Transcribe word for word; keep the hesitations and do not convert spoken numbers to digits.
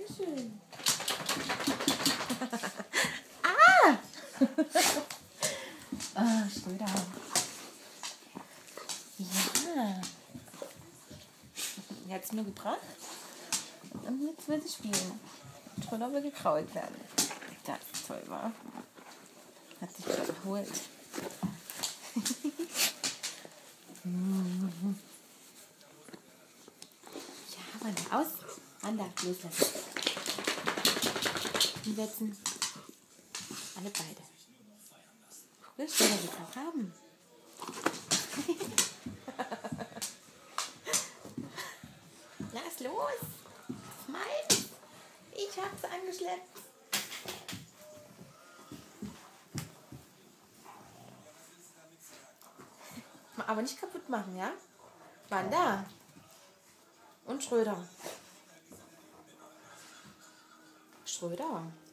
Bitteschön. Ah! Ah, Schröder. Ja. Er hat es mir gebracht. Und jetzt will sie spielen. Schröder will gekrault werden. Das ist toll, war. Hat sich wieder erholt. Ja, Wanda, aus. Wanda, loslassen. Hinsetzen. Alle beide. Guck, Schröder will es auch haben. Lass los. Meins. Ich hab's angeschleppt. Aber nicht kaputt machen, ja? Wanda. Und Schröder. Schröder.